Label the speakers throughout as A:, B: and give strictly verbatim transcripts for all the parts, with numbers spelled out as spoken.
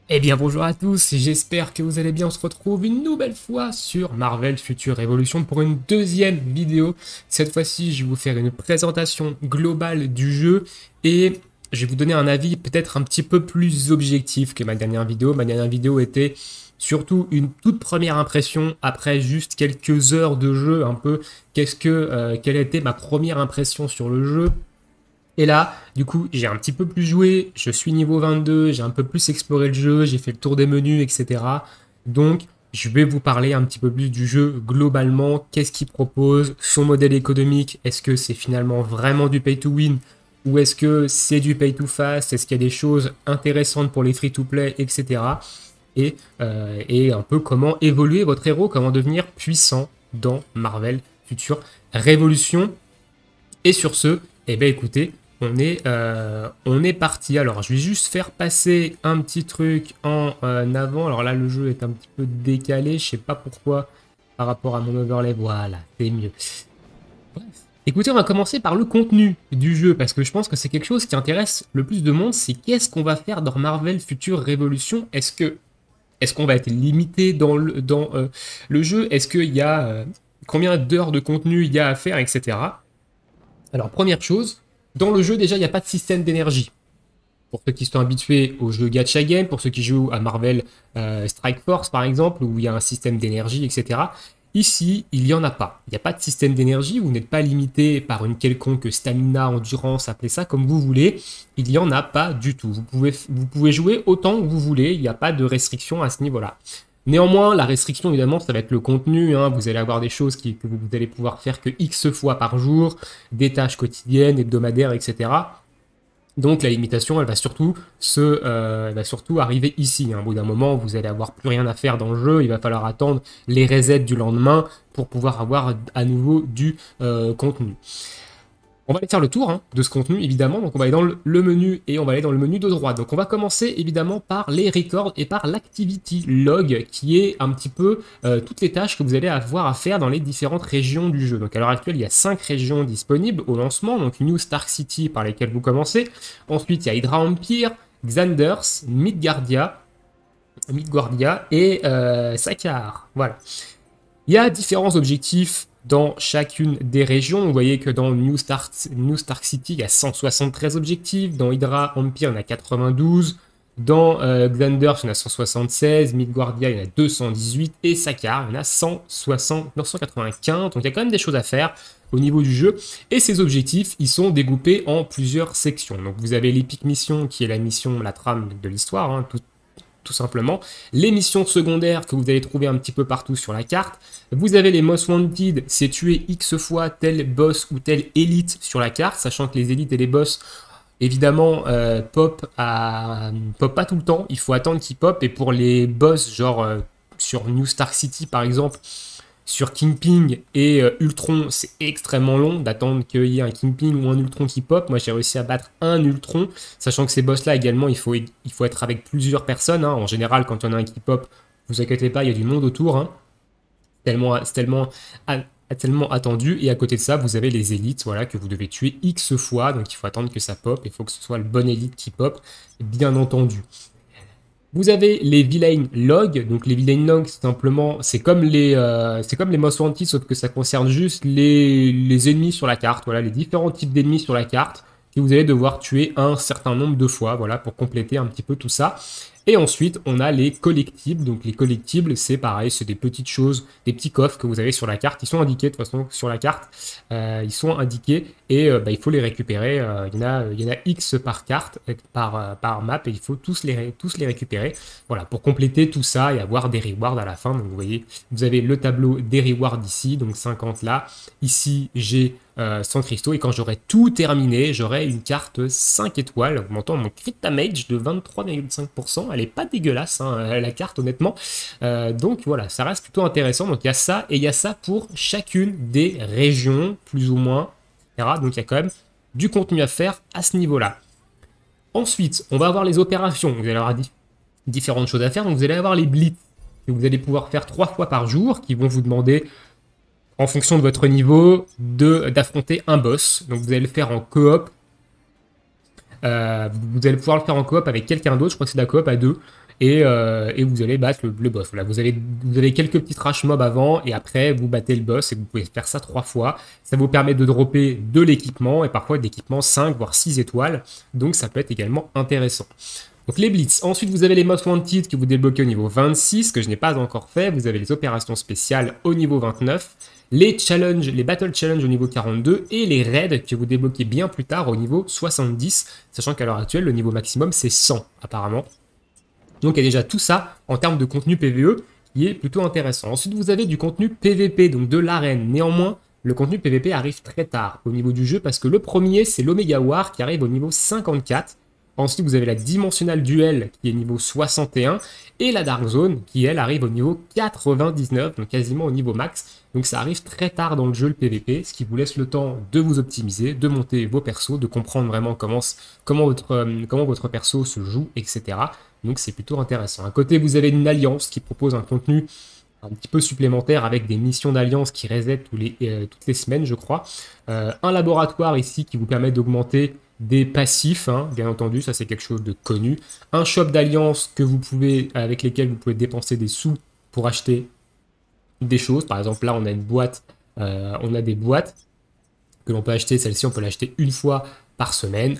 A: Eh bien bonjour à tous, j'espère que vous allez bien, on se retrouve une nouvelle fois sur Marvel Future Revolution pour une deuxième vidéo. Cette fois-ci je vais vous faire une présentation globale du jeu et je vais vous donner un avis peut-être un petit peu plus objectif que ma dernière vidéo. Ma dernière vidéo était surtout une toute première impression après juste quelques heures de jeu, un peu qu'est-ce que, euh, quelle était ma première impression sur le jeu. Et là, du coup, j'ai un petit peu plus joué, je suis niveau vingt-deux, j'ai un peu plus exploré le jeu, j'ai fait le tour des menus, et cetera. Donc, je vais vous parler un petit peu plus du jeu globalement, qu'est-ce qu'il propose, son modèle économique, est-ce que c'est finalement vraiment du pay to win ou est-ce que c'est du pay to fast, est-ce qu'il y a des choses intéressantes pour les free-to-play, et cetera. Et, euh, et un peu comment évoluer votre héros, comment devenir puissant dans Marvel Future Révolution. Et sur ce, eh bien écoutez, on est, euh, on est parti. Alors, je vais juste faire passer un petit truc en euh, avant. Alors là, le jeu est un petit peu décalé. Je sais pas pourquoi par rapport à mon overlay. Voilà, c'est mieux. Bref. Écoutez, on va commencer par le contenu du jeu parce que je pense que c'est quelque chose qui intéresse le plus de monde. C'est qu'est-ce qu'on va faire dans Marvel Future Revolution. Est-ce que est-ce qu'on va être limité dans le, dans, euh, le jeu? Est-ce qu'il y a euh, combien d'heures de contenu il y a à faire, et cetera. Alors, première chose, dans le jeu, déjà, il n'y a pas de système d'énergie. Pour ceux qui sont habitués aux jeux gacha game, pour ceux qui jouent à Marvel euh, Strike Force, par exemple, où il y a un système d'énergie, et cetera. Ici, il n'y en a pas. Il n'y a pas de système d'énergie, vous n'êtes pas limité par une quelconque stamina, endurance, appelez ça comme vous voulez. Il n'y en a pas du tout. Vous pouvez, vous pouvez jouer autant que vous voulez, il n'y a pas de restriction à ce niveau-là. Néanmoins, la restriction, évidemment, ça va être le contenu. Hein. Vous allez avoir des choses qui, que vous allez pouvoir faire que X fois par jour, des tâches quotidiennes, hebdomadaires, et cetera. Donc la limitation, elle va surtout, se, euh, elle va surtout arriver ici. Hein. Au bout d'un moment, vous allez avoir plus rien à faire dans le jeu. Il va falloir attendre les resets du lendemain pour pouvoir avoir à nouveau du euh, contenu. On va aller faire le tour hein, de ce contenu, évidemment. Donc, on va aller dans le, le menu et on va aller dans le menu de droite. Donc, on va commencer, évidemment, par les records et par l'activity log, qui est un petit peu euh, toutes les tâches que vous allez avoir à faire dans les différentes régions du jeu. Donc, à l'heure actuelle, il y a cinq régions disponibles au lancement. Donc, New Stark City par lesquelles vous commencez. Ensuite, il y a Hydra Empire, Xanders, Midgardia, Midgardia et euh, Sakaar. Voilà. Il y a différents objectifs dans chacune des régions. Vous voyez que dans New Stark, New Stark City, il y a cent soixante-treize objectifs. Dans Hydra Empire, il y en a quatre-vingt-douze. Dans euh, Xanders, il y en a cent soixante-seize. Midgardia, il y en a deux cent dix-huit. Et Sakaar, il y en a cent soixante, non, cent quatre-vingt-quinze. Donc il y a quand même des choses à faire au niveau du jeu. Et ces objectifs, ils sont découpés en plusieurs sections. Donc vous avez l'Epic Mission, qui est la mission, la trame de l'histoire, hein, tout, tout simplement. Les missions secondaires que vous allez trouver un petit peu partout sur la carte. Vous avez les Most Wanted, c'est tuer X fois tel boss ou tel élite sur la carte, sachant que les élites et les boss, évidemment, euh, pop, à, pop pas tout le temps, il faut attendre qu'ils pop. Et pour les boss, genre euh, sur New Stark City par exemple, sur Kingpin et euh, Ultron, c'est extrêmement long d'attendre qu'il y ait un Kingpin ou un Ultron qui pop. Moi, j'ai réussi à battre un Ultron, sachant que ces boss-là également, il faut, il faut être avec plusieurs personnes. Hein. En général, quand il y en a un qui pop, vous inquiétez pas, il y a du monde autour. Hein. Tellement, c'est tellement, tellement attendu. Et à côté de ça, vous avez les élites, voilà, que vous devez tuer X fois. Donc, il faut attendre que ça pop. Il faut que ce soit le bon élite qui pop, bien entendu. Vous avez les villain logs, donc les villain logs, c'est simplement, c'est comme les, euh, c'est comme les Most Wanted, sauf que ça concerne juste les, les ennemis sur la carte, voilà, les différents types d'ennemis sur la carte, que vous allez devoir tuer un certain nombre de fois, voilà, pour compléter un petit peu tout ça. Et ensuite, on a les collectibles. Donc les collectibles, c'est pareil, c'est des petites choses, des petits coffres que vous avez sur la carte. Ils sont indiqués de toute façon sur la carte. Euh, ils sont indiqués et euh, bah, il faut les récupérer. Euh, il, y en a, il y en a X par carte, par, euh, par map, et il faut tous les, tous les récupérer. Voilà, pour compléter tout ça et avoir des rewards à la fin. Donc vous voyez, vous avez le tableau des rewards ici, donc cinquante là. Ici, j'ai Euh, cent cristaux, et quand j'aurai tout terminé, j'aurai une carte cinq étoiles, augmentant mon crit damage de vingt-trois virgule cinq pour cent. Elle est pas dégueulasse, hein, la carte, honnêtement. Euh, donc voilà, ça reste plutôt intéressant. Donc il y a ça, et il y a ça pour chacune des régions, plus ou moins, et cetera. Donc il y a quand même du contenu à faire à ce niveau-là. Ensuite, on va avoir les opérations. Vous allez avoir di différentes choses à faire. Donc vous allez avoir les blitz, que vous allez pouvoir faire trois fois par jour, qui vont vous demander, en fonction de votre niveau, d'affronter un boss. Donc vous allez le faire en coop. Euh, vous allez pouvoir le faire en coop avec quelqu'un d'autre. Je crois que c'est de la coop à deux. et, euh, et vous allez battre le, le boss. Voilà, vous avez, vous avez quelques petits trash mobs avant et après vous battez le boss et vous pouvez faire ça trois fois. Ça vous permet de dropper de l'équipement et parfois de l'équipement cinq voire six étoiles, donc ça peut être également intéressant. Donc les blitz. Ensuite, vous avez les Most Wanted que vous débloquez au niveau vingt-six, que je n'ai pas encore fait. Vous avez les opérations spéciales au niveau vingt-neuf, les challenges, les battle challenge au niveau quarante-deux et les raids que vous débloquez bien plus tard au niveau soixante-dix, sachant qu'à l'heure actuelle, le niveau maximum c'est cent apparemment. Donc il y a déjà tout ça en termes de contenu P V E qui est plutôt intéressant. Ensuite, vous avez du contenu P V P, donc de l'arène. Néanmoins, le contenu P V P arrive très tard au niveau du jeu parce que le premier, c'est l'Omega War qui arrive au niveau cinquante-quatre. Ensuite, vous avez la Dimensional Duel qui est niveau soixante et un et la Dark Zone qui, elle, arrive au niveau quatre-vingt-dix-neuf, donc quasiment au niveau max. Donc ça arrive très tard dans le jeu, le P V P, ce qui vous laisse le temps de vous optimiser, de monter vos persos, de comprendre vraiment comment, comment, votre, euh, comment votre perso se joue, et cetera. Donc c'est plutôt intéressant. À côté, vous avez une alliance qui propose un contenu un petit peu supplémentaire avec des missions d'alliance qui reset tous les, euh, toutes les semaines, je crois. Euh, un laboratoire ici qui vous permet d'augmenter des passifs, hein, bien entendu, ça c'est quelque chose de connu. Un shop d'alliance que vous pouvez, avec lesquels vous pouvez dépenser des sous pour acheter des choses. Par exemple, là, on a une boîte, euh, on a des boîtes que l'on peut acheter. Celle-ci, on peut l'acheter une fois par semaine.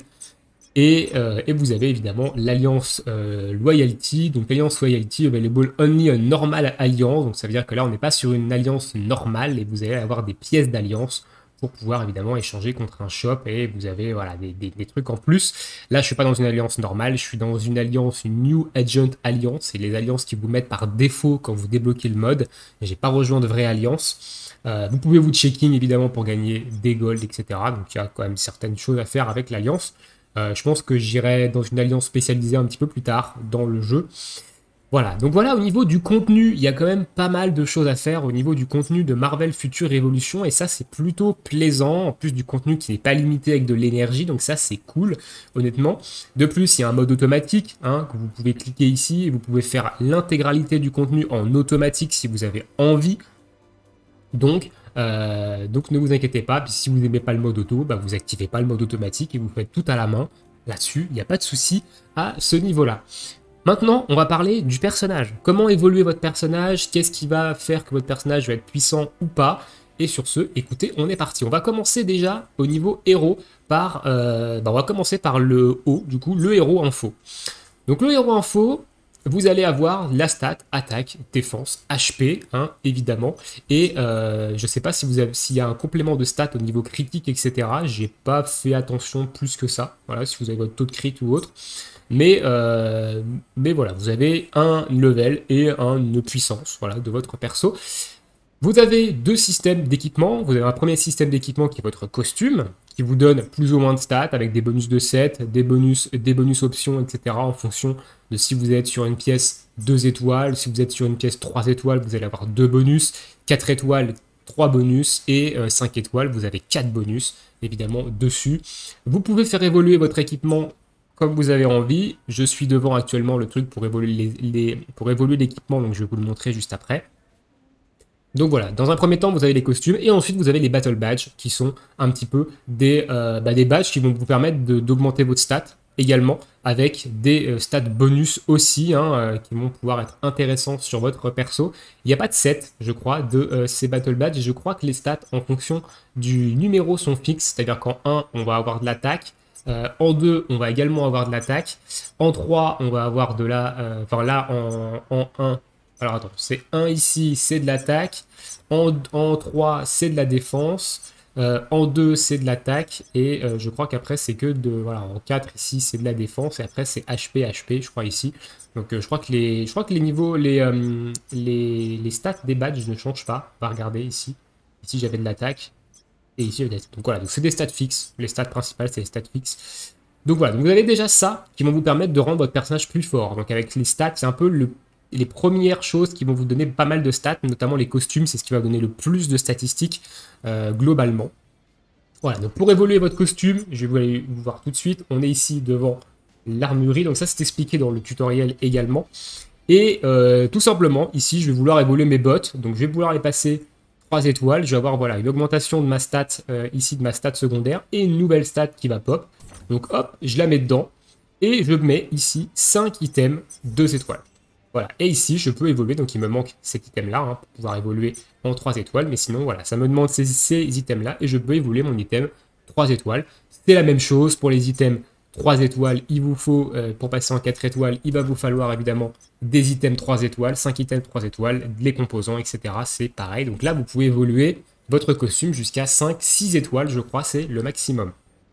A: Et, euh, et vous avez évidemment l'alliance euh, Loyalty. Donc l'alliance Loyalty available only a normal alliance. Donc ça veut dire que là, on n'est pas sur une alliance normale et vous allez avoir des pièces d'alliance pour pouvoir évidemment échanger contre un shop et vous avez voilà, des, des, des trucs en plus. Là, je suis pas dans une alliance normale, je suis dans une alliance, une New Agent Alliance. C'est les alliances qui vous mettent par défaut quand vous débloquez le mode. J'ai pas rejoint de vraie alliance. Euh, vous pouvez vous checking évidemment pour gagner des golds, et cetera. Donc il y a quand même certaines choses à faire avec l'alliance. Euh, je pense que j'irai dans une alliance spécialisée un petit peu plus tard dans le jeu. Voilà, donc voilà, au niveau du contenu, il y a quand même pas mal de choses à faire au niveau du contenu de Marvel Future Revolution, et ça c'est plutôt plaisant, en plus du contenu qui n'est pas limité avec de l'énergie, donc ça c'est cool, honnêtement. De plus, il y a un mode automatique, hein, que vous pouvez cliquer ici, et vous pouvez faire l'intégralité du contenu en automatique si vous avez envie. Donc, euh, donc ne vous inquiétez pas, puis si vous n'aimez pas le mode auto, bah, vous activez pas le mode automatique et vous faites tout à la main. Là-dessus, il n'y a pas de souci à ce niveau-là. Maintenant, on va parler du personnage. Comment évoluer votre personnage? Qu'est-ce qui va faire que votre personnage va être puissant ou pas? Et sur ce, écoutez, on est parti. On va commencer déjà au niveau héros par... Euh, bah on va commencer par le haut, du coup, le héros info. Donc le héros info, vous allez avoir la stat, attaque, défense, H P, hein, évidemment. Et euh, je ne sais pas si vous avez, s'il y a un complément de stats au niveau critique, et cetera. J'ai pas fait attention plus que ça. Voilà, si vous avez votre taux de crit ou autre. Mais, euh, mais voilà, vous avez un level et une puissance voilà, de votre perso. Vous avez deux systèmes d'équipement. Vous avez un premier système d'équipement qui est votre costume, qui vous donne plus ou moins de stats avec des bonus de sept, des bonus, des bonus options, et cetera en fonction de si vous êtes sur une pièce deux étoiles, si vous êtes sur une pièce trois étoiles, vous allez avoir deux bonus, quatre étoiles, trois bonus et euh, cinq étoiles, vous avez quatre bonus évidemment dessus. Vous pouvez faire évoluer votre équipement comme vous avez envie. Je suis devant actuellement le truc pour évoluer les, les, pour évoluer l'équipement, donc je vais vous le montrer juste après. Donc voilà, dans un premier temps, vous avez les costumes et ensuite vous avez les Battle Badges qui sont un petit peu des, euh, bah, des badges qui vont vous permettre d'augmenter votre stat également avec des euh, stats bonus aussi hein, euh, qui vont pouvoir être intéressants sur votre perso. Il n'y a pas de set, je crois, de euh, ces Battle Badges. Je crois que les stats en fonction du numéro sont fixes, c'est-à-dire qu'en un, on va avoir de l'attaque. Euh, en deux, on va également avoir de l'attaque. En trois, on va avoir de la... Euh, enfin là, en, en un... Alors attends, c'est un ici, c'est de l'attaque. En, en trois, c'est de la défense. Euh, en deux, c'est de l'attaque. Et euh, je crois qu'après, c'est que de... Voilà, en quatre, ici, c'est de la défense. Et après, c'est H P, H P, je crois, ici. Donc euh, je, crois que les, je crois que les niveaux... Les, euh, les, les stats des badges ne changent pas. On va regarder ici. Ici, j'avais de l'attaque. Et ici, donc voilà, donc c'est des stats fixes. Les stats principales, c'est les stats fixes. Donc voilà, donc vous avez déjà ça qui vont vous permettre de rendre votre personnage plus fort. Donc avec les stats, c'est un peu le, les premières choses qui vont vous donner pas mal de stats, notamment les costumes, c'est ce qui va donner le plus de statistiques euh, globalement. Voilà, donc pour évoluer votre costume, je vais vous aller vous voir tout de suite. On est ici devant l'armurerie, donc ça c'est expliqué dans le tutoriel également. Et euh, tout simplement, ici, je vais vouloir évoluer mes bottes. Donc je vais vouloir les passer trois étoiles, je vais avoir voilà, une augmentation de ma stat, euh, ici de ma stat secondaire, et une nouvelle stat qui va pop. Donc hop, je la mets dedans. Et je mets ici cinq items deux étoiles. Voilà, et ici je peux évoluer, donc il me manque cet item-là hein, pour pouvoir évoluer en trois étoiles, mais sinon voilà, ça me demande ces, ces items-là et je peux évoluer mon item trois étoiles. C'est la même chose pour les items trois étoiles, il vous faut, euh, pour passer en quatre étoiles, il va vous falloir évidemment des items trois étoiles, cinq items trois étoiles, les composants, et cetera. C'est pareil, donc là vous pouvez évoluer votre costume jusqu'à cinq six étoiles, je crois, c'est le maximum.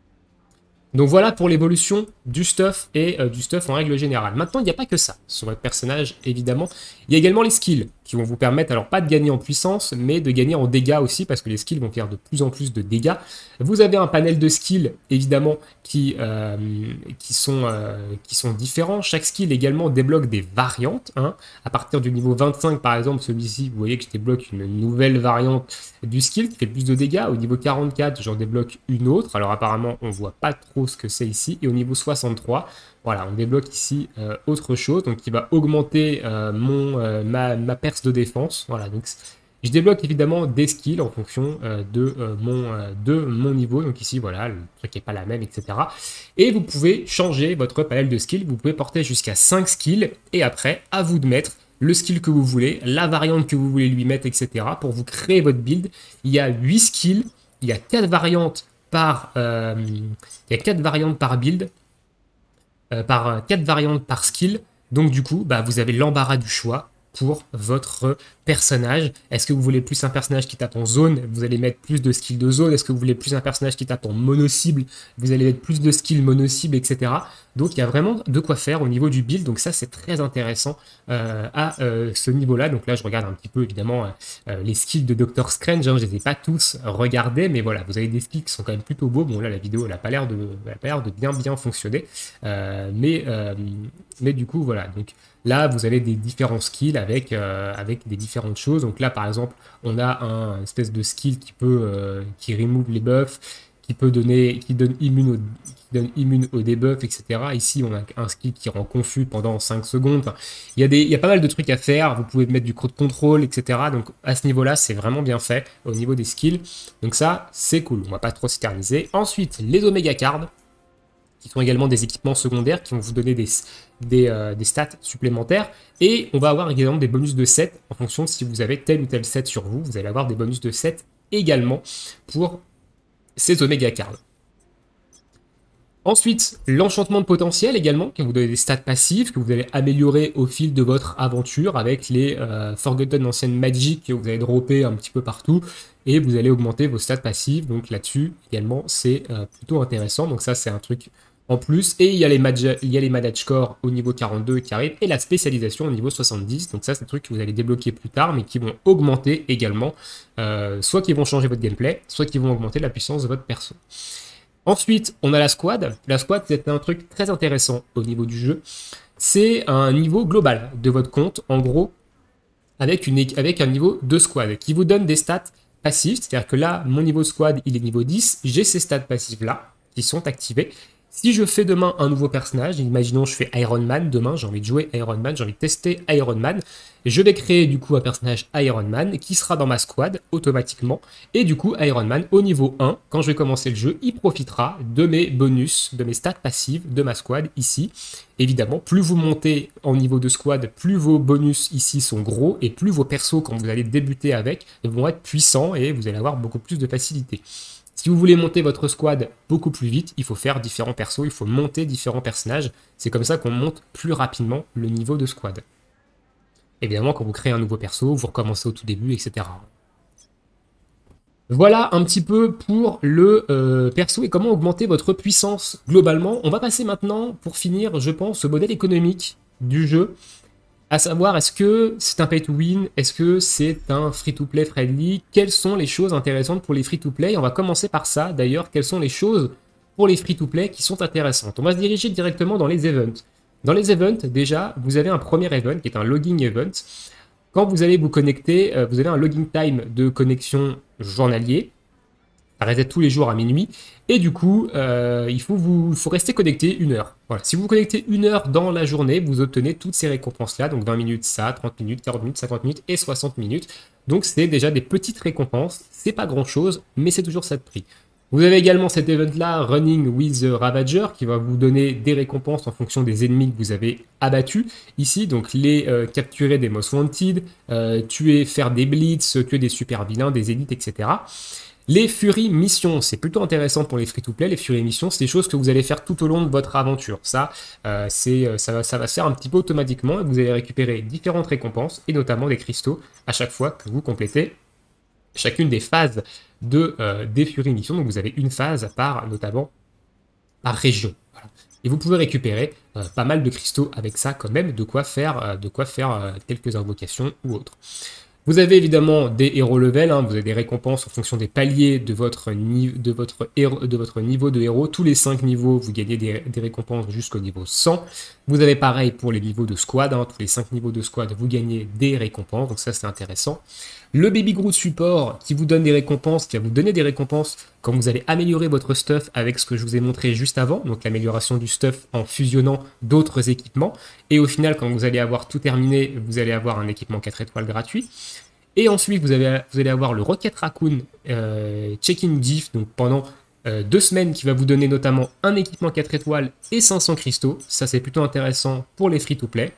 A: Donc voilà pour l'évolution du stuff et euh, du stuff en règle générale. Maintenant, il n'y a pas que ça sur votre personnage, évidemment. Il y a également les skills qui vont vous permettre, alors pas de gagner en puissance, mais de gagner en dégâts aussi, parce que les skills vont faire de plus en plus de dégâts. Vous avez un panel de skills, évidemment, qui, euh, qui, sont, euh, qui sont différents. Chaque skill également débloque des variantes. Hein. À partir du niveau vingt-cinq, par exemple, celui-ci, vous voyez que je débloque une nouvelle variante du skill qui fait plus de dégâts. Au niveau quarante-quatre, j'en débloque une autre. Alors apparemment, on voit pas trop ce que c'est ici. Et au niveau soixante-trois, voilà, on débloque ici euh, autre chose, donc qui va augmenter euh, mon, euh, ma, ma perce de défense. Voilà, donc je débloque évidemment des skills en fonction euh, de, euh, mon, euh, de mon niveau. Donc ici, voilà, le truc n'est pas la même, et cetera. Et vous pouvez changer votre panel de skills. Vous pouvez porter jusqu'à cinq skills. Et après, à vous de mettre le skill que vous voulez, la variante que vous voulez lui mettre, et cetera. Pour vous créer votre build, il y a huit skills, il y a quatre variantes par, euh, il y a quatre variantes par build. Euh, par quatre variantes par skill. Donc du coup, bah, vous avez l'embarras du choix pour votre personnage. Est-ce que vous voulez plus un personnage qui tape en zone? Vous allez mettre plus de skills de zone. Est-ce que vous voulez plus un personnage qui tape en mono-cible? Vous allez mettre plus de skills mono-cible, et cetera. Donc il y a vraiment de quoi faire au niveau du build. Donc ça, c'est très intéressant euh, à euh, ce niveau-là. Donc là, je regarde un petit peu, évidemment, euh, les skills de Doctor Strange. Hein. Je ne les ai pas tous regardés, mais voilà, vous avez des skills qui sont quand même plutôt beaux. Bon, là, la vidéo, elle n'a pas l'air de, elle a pas l'air de bien, bien fonctionner. Euh, mais, euh, mais du coup, voilà. Donc là, vous avez des différents skills avec, euh, avec des différentes choses. Donc là, par exemple, on a un espèce de skill qui peut, euh, qui remove les buffs, qui peut donner, qui donne immune au, qui donne immune au debuff, et cetera. Ici, on a un skill qui rend confus pendant cinq secondes. Enfin, il y a des, il y a pas mal de trucs à faire. Vous pouvez mettre du code contrôle, et cetera. Donc à ce niveau-là, c'est vraiment bien fait au niveau des skills. Donc ça, c'est cool. On va pas trop s'éterniser. Ensuite, les Omega Cards, qui sont également des équipements secondaires qui vont vous donner des, des, euh, des stats supplémentaires. Et on va avoir également des bonus de set en fonction de si vous avez tel ou tel set sur vous. Vous allez avoir des bonus de set également pour ces Omega Cards. Ensuite, l'enchantement de potentiel également, qui vous donne des stats passives que vous allez améliorer au fil de votre aventure avec les euh, Forgotten Ancient Magic que vous allez dropper un petit peu partout et vous allez augmenter vos stats passives. Donc là-dessus, également, c'est euh, plutôt intéressant. Donc ça, c'est un truc en plus. Et il y a les, il y a les Manage Core au niveau quarante-deux qui arrivent et la spécialisation au niveau soixante-dix. Donc ça, c'est des trucs que vous allez débloquer plus tard, mais qui vont augmenter également, euh, soit qui vont changer votre gameplay, soit qui vont augmenter la puissance de votre perso. Ensuite, on a la squad. La squad, c'est un truc très intéressant au niveau du jeu. C'est un niveau global de votre compte, en gros, avec, une, avec un niveau de squad qui vous donne des stats passives. C'est-à-dire que là, mon niveau de squad, il est niveau dix. J'ai ces stats passives-là qui sont activées. Si je fais demain un nouveau personnage, imaginons je fais Iron Man, demain j'ai envie de jouer Iron Man, j'ai envie de tester Iron Man, je vais créer du coup un personnage Iron Man qui sera dans ma squad automatiquement, et du coup Iron Man au niveau un, quand je vais commencer le jeu, il profitera de mes bonus, de mes stats passives de ma squad ici. Évidemment, plus vous montez en niveau de squad, plus vos bonus ici sont gros, et plus vos persos quand vous allez débuter avec vont être puissants et vous allez avoir beaucoup plus de facilité. Si vous voulez monter votre squad beaucoup plus vite, il faut faire différents persos, il faut monter différents personnages. C'est comme ça qu'on monte plus rapidement le niveau de squad. Évidemment, quand vous créez un nouveau perso, vous recommencez au tout début, et cetera. Voilà un petit peu pour le euh, perso et comment augmenter votre puissance globalement. On va passer maintenant, pour finir, je pense, au modèle économique du jeu. À savoir, est-ce que c'est un pay-to-win? Est-ce que c'est un free-to-play friendly? Quelles sont les choses intéressantes pour les free-to-play? On va commencer par ça, d'ailleurs. Quelles sont les choses pour les free-to-play qui sont intéressantes? On va se diriger directement dans les events. Dans les events, déjà, vous avez un premier event qui est un logging event. Quand vous allez vous connecter, vous avez un logging time de connexion journalier. Ça reset tous les jours à minuit. Et du coup, euh, il faut, vous, il faut rester connecté une heure. Voilà. Si vous vous connectez une heure dans la journée, vous obtenez toutes ces récompenses-là. Donc vingt minutes ça, trente minutes, quarante minutes, cinquante minutes et soixante minutes. Donc c'est déjà des petites récompenses. C'est pas grand-chose, mais c'est toujours ça de prix. Vous avez également cet event-là, Running with the Ravager, qui va vous donner des récompenses en fonction des ennemis que vous avez abattus ici. Donc les euh, capturer des Most Wanted, euh, tuer, faire des blitz, tuer des super vilains, des élites, et cetera. Les Fury Missions, c'est plutôt intéressant pour les free-to-play. Les Fury Missions, c'est des choses que vous allez faire tout au long de votre aventure. Ça, euh, c'est, ça, va, ça va se faire un petit peu automatiquement et vous allez récupérer différentes récompenses et notamment des cristaux à chaque fois que vous complétez chacune des phases de, euh, des Fury Missions. Donc vous avez une phase par, notamment, par région. Voilà. Et vous pouvez récupérer euh, pas mal de cristaux avec ça quand même, de quoi faire, euh, de quoi faire euh, quelques invocations ou autres. Vous avez évidemment des héros level, hein, vous avez des récompenses en fonction des paliers de votre, de votre, héros, de votre niveau de héros. Tous les cinq niveaux, vous gagnez des, des récompenses jusqu'au niveau cent. Vous avez pareil pour les niveaux de squad, hein, tous les cinq niveaux de squad, vous gagnez des récompenses, donc ça c'est intéressant. Le Baby Groot Support qui vous donne des récompenses, qui va vous donner des récompenses quand vous allez améliorer votre stuff avec ce que je vous ai montré juste avant, donc l'amélioration du stuff en fusionnant d'autres équipements. Et au final, quand vous allez avoir tout terminé, vous allez avoir un équipement quatre étoiles gratuit. Et ensuite, vous, avez, vous allez avoir le Rocket Raccoon euh, Check-in GIF, donc pendant euh, deux semaines, qui va vous donner notamment un équipement quatre étoiles et cinq cents cristaux. Ça, c'est plutôt intéressant pour les free-to-play.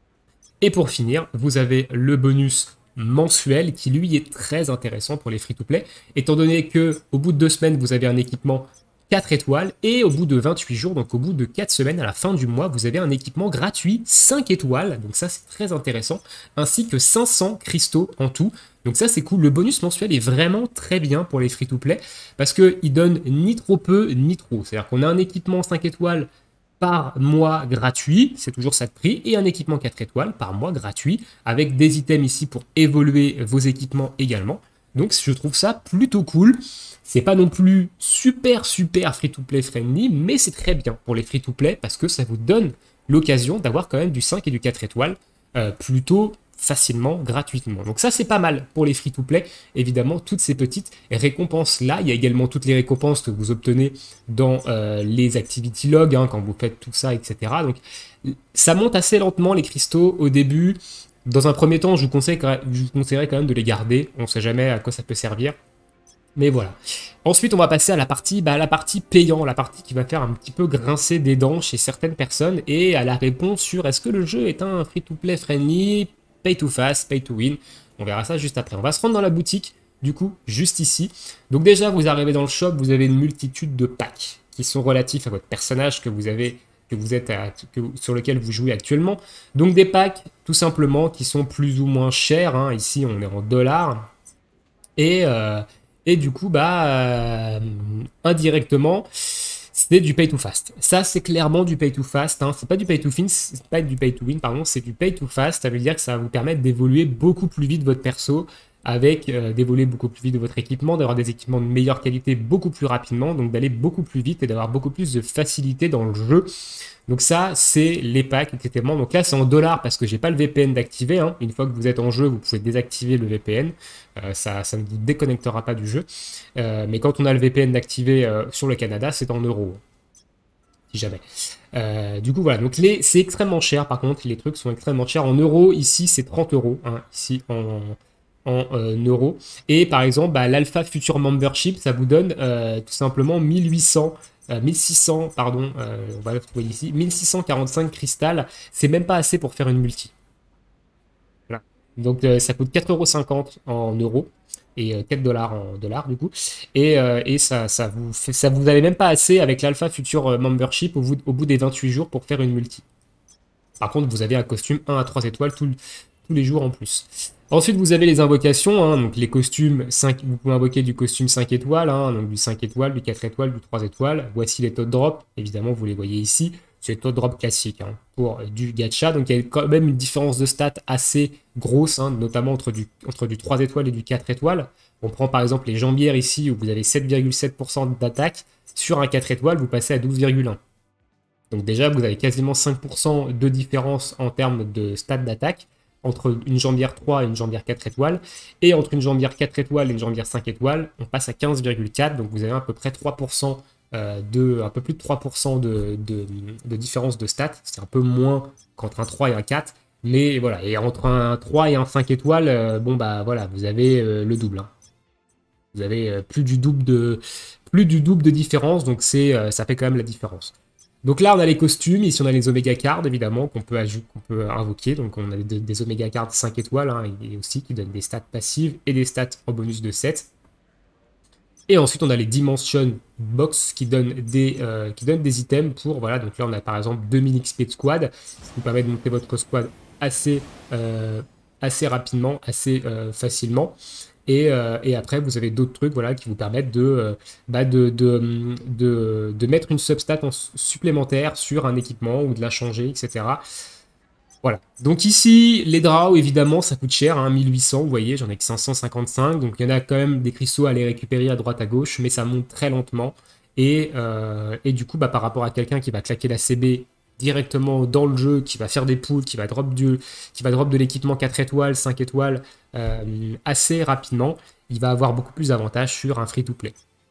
A: Et pour finir, vous avez le bonus mensuel qui lui est très intéressant pour les free-to-play, étant donné que au bout de deux semaines, vous avez un équipement quatre étoiles et au bout de vingt-huit jours, donc au bout de quatre semaines, à la fin du mois, vous avez un équipement gratuit cinq étoiles, donc ça c'est très intéressant, ainsi que cinq cents cristaux en tout. Donc ça c'est cool, le bonus mensuel est vraiment très bien pour les free-to-play parce qu'il donne ni trop peu ni trop, c'est-à-dire qu'on a un équipement cinq étoiles par mois gratuit, c'est toujours ça de prix, et un équipement quatre étoiles par mois gratuit, avec des items ici pour évoluer vos équipements également. Donc je trouve ça plutôt cool. C'est pas non plus super super free-to-play friendly, mais c'est très bien pour les free-to-play parce que ça vous donne l'occasion d'avoir quand même du cinq et du quatre étoiles euh, plutôt facilement, gratuitement. Donc ça c'est pas mal pour les free-to-play, évidemment toutes ces petites récompenses là, il y a également toutes les récompenses que vous obtenez dans euh, les activity logs, hein, quand vous faites tout ça, et cetera. Donc ça monte assez lentement les cristaux au début. Dans un premier temps, je vous, conseille, je vous conseillerais quand même de les garder, on ne sait jamais à quoi ça peut servir. Mais voilà. Ensuite, on va passer à la partie, bah, la partie payant, la partie qui va faire un petit peu grincer des dents chez certaines personnes et à la réponse sur est-ce que le jeu est un free-to-play friendly, pay to fast, pay to win. On verra ça juste après. On va se rendre dans la boutique, du coup, juste ici. Donc déjà, vous arrivez dans le shop, vous avez une multitude de packs qui sont relatifs à votre personnage que vous avez, que vous êtes à, que, sur lequel vous jouez actuellement. Donc des packs, tout simplement, qui sont plus ou moins chers. Hein. Ici, on est en dollars. Et... Euh, Et du coup, bah, euh, indirectement, c'est du pay to fast. Ça, c'est clairement du pay to fast. Hein. C'est pas du pay to win, c'est pas du pay to win, pardon, c'est du pay to fast. Ça veut dire que ça va vous permettre d'évoluer beaucoup plus vite votre perso, avec euh, d'évoluer beaucoup plus vite de votre équipement, d'avoir des équipements de meilleure qualité beaucoup plus rapidement, donc d'aller beaucoup plus vite et d'avoir beaucoup plus de facilité dans le jeu. Donc ça, c'est les packs, et cetera. Donc là, c'est en dollars parce que j'ai pas le V P N d'activer. Hein. Une fois que vous êtes en jeu, vous pouvez désactiver le V P N. Euh, ça, ça ne vous déconnectera pas du jeu. Euh, mais quand on a le V P N d'activer euh, sur le Canada, c'est en euros. Si jamais. Euh, du coup, voilà. Donc les, c'est extrêmement cher. Par contre, les trucs sont extrêmement chers. En euros, ici, c'est trente euros. Hein, ici, en... en euh, euros. Et par exemple, bah, l'Alpha Future Membership, ça vous donne euh, tout simplement mille huit cents, euh, mille six cents, pardon, euh, on va le trouver ici, mille six cent quarante-cinq cristal. C'est même pas assez pour faire une multi. Voilà. Donc euh, ça coûte quatre euros cinquante en euros et euh, quatre dollars en dollars du coup. Et, euh, et ça, ça vous fait, ça vous avez même pas assez avec l'Alpha Future Membership au bout, au bout des vingt-huit jours pour faire une multi. Par contre, vous avez un costume un à trois étoiles tout, tous les jours en plus. Ensuite, vous avez les invocations, hein, donc les costumes, cinq, vous pouvez invoquer du costume cinq étoiles, hein, donc du cinq étoiles, du quatre étoiles, du trois étoiles. Voici les taux de drop, évidemment, vous les voyez ici. C'est les taux de drop classiques hein, pour du gacha. Donc, il y a quand même une différence de stats assez grosse, hein, notamment entre du, entre du trois étoiles et du quatre étoiles. On prend par exemple les jambières ici, où vous avez sept virgule sept pour cent d'attaque. Sur un quatre étoiles, vous passez à douze virgule un. Donc déjà, vous avez quasiment cinq pour cent de différence en termes de stats d'attaque entre une jambière trois et une jambière quatre étoiles, et entre une jambière quatre étoiles et une jambière cinq étoiles, on passe à quinze virgule quatre, donc vous avez à peu près trois pour cent euh, de, un peu plus de trois pour cent de, de, de différence de stats, c'est un peu moins qu'entre un trois et un quatre, mais voilà, et entre un trois et un cinq étoiles, euh, bon bah voilà, vous avez euh, le double. Hein. Vous avez euh, plus du double de... plus du double de différence, donc c'est, euh, ça fait quand même la différence. Donc là, on a les costumes, ici on a les Omega Cards, évidemment, qu'on peut, qu'on peut invoquer. Donc on a des, des Omega Cards cinq étoiles, hein, et aussi qui donnent des stats passives et des stats en bonus de sept. Et ensuite, on a les Dimension Box qui donnent des, euh, qui donnent des items pour, voilà, donc là on a par exemple deux mille X P de squad, ce qui vous permet de monter votre squad assez, euh, assez rapidement, assez euh, facilement. Et, euh, et après, vous avez d'autres trucs, voilà, qui vous permettent de, euh, bah de, de, de, de mettre une substat en supplémentaire sur un équipement ou de la changer, et cetera. Voilà. Donc ici, les draws, évidemment, ça coûte cher, hein, mille huit cents, vous voyez, j'en ai que cinq cent cinquante-cinq. Donc il y en a quand même des cristaux à les récupérer à droite à gauche, mais ça monte très lentement. Et, euh, et du coup, bah, par rapport à quelqu'un qui va claquer la C B directement dans le jeu, qui va faire des pools, qui va drop, du, qui va drop de l'équipement quatre étoiles, cinq étoiles euh, assez rapidement, il va avoir beaucoup plus d'avantages sur un free-to-play.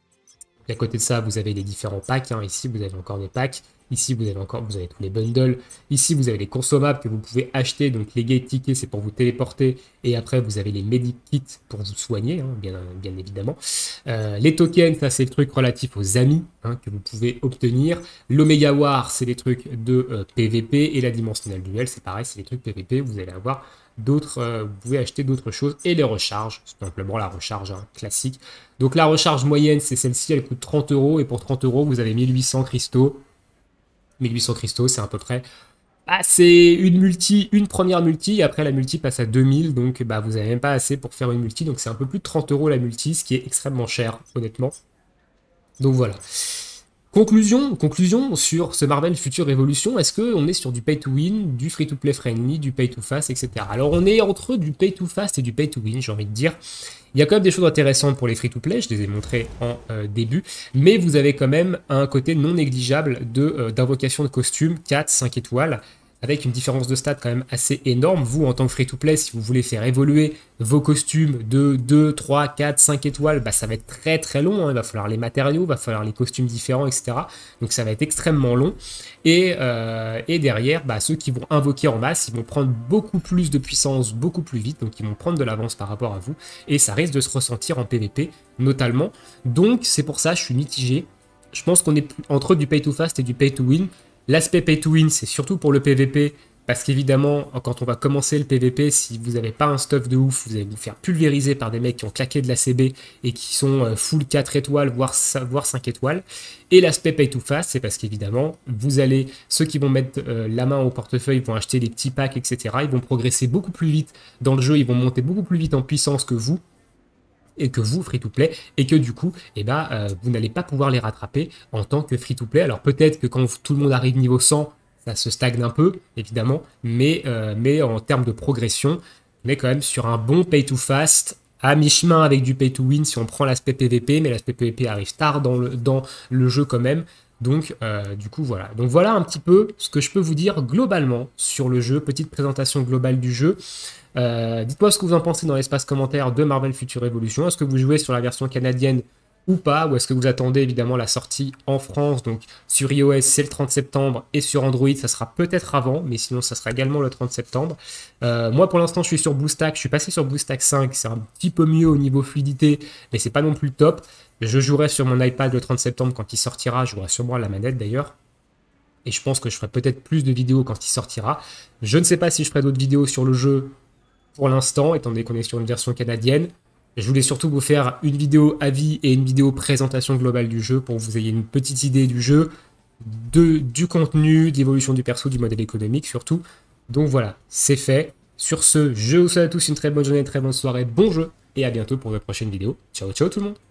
A: À côté de ça, vous avez les différents packs. Hein. Ici, vous avez encore des packs. Ici, vous avez encore, vous avez tous les bundles. Ici, vous avez les consommables que vous pouvez acheter. Donc, les gate tickets, c'est pour vous téléporter. Et après, vous avez les medic kits pour vous soigner, hein, bien, bien évidemment. Euh, les tokens, ça, c'est le truc relatif aux amis, hein, que vous pouvez obtenir. L'Omega War, c'est les trucs de euh, P V P. Et la Dimensional Duel, c'est pareil, c'est les trucs P V P. Vous allez avoir d'autres, euh, vous pouvez acheter d'autres choses. Et les recharges, c'est simplement la recharge, hein, classique. Donc, la recharge moyenne, c'est celle-ci, elle coûte trente euros. Et pour trente euros, vous avez mille huit cents cristaux. mille huit cents cristaux, c'est à peu près... Ah, c'est une multi, une première multi, et après la multi passe à deux mille, donc bah, vous n'avez même pas assez pour faire une multi, donc c'est un peu plus de trente euros la multi, ce qui est extrêmement cher, honnêtement. Donc voilà. Conclusion, conclusion sur ce Marvel Future Revolution, est-ce qu'on est sur du pay to win, du free to play friendly, du pay to fast, et cetera. Alors on est entre du pay to fast et du pay to win, j'ai envie de dire. Il y a quand même des choses intéressantes pour les free-to-play, je les ai montrées en euh, début, mais vous avez quand même un côté non négligeable euh, d'invocation de costumes, quatre, cinq étoiles, avec une différence de stats quand même assez énorme. Vous, en tant que free-to-play, si vous voulez faire évoluer vos costumes de deux, trois, quatre, cinq étoiles, bah, ça va être très très long, hein. Il va falloir les matériaux, il va falloir les costumes différents, et cetera. Donc ça va être extrêmement long. Et, euh, et derrière, bah, ceux qui vont invoquer en masse, ils vont prendre beaucoup plus de puissance, beaucoup plus vite, donc ils vont prendre de l'avance par rapport à vous, et ça risque de se ressentir en P V P, notamment. Donc c'est pour ça, je suis mitigé. Je pense qu'on est entre du pay to fast et du pay to win. L'aspect pay to win, c'est surtout pour le P V P, parce qu'évidemment, quand on va commencer le P V P, si vous n'avez pas un stuff de ouf, vous allez vous faire pulvériser par des mecs qui ont claqué de la C B et qui sont full quatre étoiles, voire, voire cinq étoiles. Et l'aspect pay to fast, c'est parce qu'évidemment, vous allez, ceux qui vont mettre euh, la main au portefeuille vont acheter des petits packs, et cetera. Ils vont progresser beaucoup plus vite dans le jeu, ils vont monter beaucoup plus vite en puissance que vous. Et que vous, free-to-play, et que du coup, eh ben, euh, vous n'allez pas pouvoir les rattraper en tant que free-to-play. Alors peut-être que quand tout le monde arrive niveau cent, ça se stagne un peu, évidemment, mais, euh, mais en termes de progression, on est quand même sur un bon pay-to-fast, à mi-chemin avec du pay-to-win si on prend l'aspect P V P, mais l'aspect P V P arrive tard dans le, dans le jeu quand même. Donc, euh, du coup, voilà. Donc, voilà un petit peu ce que je peux vous dire globalement sur le jeu. Petite présentation globale du jeu. Euh, Dites-moi ce que vous en pensez dans l'espace commentaire de Marvel Future Revolution. Est-ce que vous jouez sur la version canadienne ou pas? Ou est-ce que vous attendez évidemment la sortie en France? Donc, sur iOS, c'est le trente septembre. Et sur Android, ça sera peut-être avant. Mais sinon, ça sera également le trente septembre. Euh, moi, pour l'instant, je suis sur BlueStack. Je suis passé sur BlueStack cinq. C'est un petit peu mieux au niveau fluidité. Mais c'est pas non plus top. Je jouerai sur mon iPad le trente septembre quand il sortira. Je jouerai sûrement à la manette d'ailleurs. Et je pense que je ferai peut-être plus de vidéos quand il sortira. Je ne sais pas si je ferai d'autres vidéos sur le jeu pour l'instant, étant donné qu'on est sur une version canadienne. Je voulais surtout vous faire une vidéo avis et une vidéo présentation globale du jeu pour que vous ayez une petite idée du jeu, de, du contenu, d'évolution du perso, du modèle économique surtout. Donc voilà, c'est fait. Sur ce, je vous souhaite à tous une très bonne journée, une très bonne soirée, bon jeu, et à bientôt pour de prochaines vidéos. Ciao, ciao tout le monde!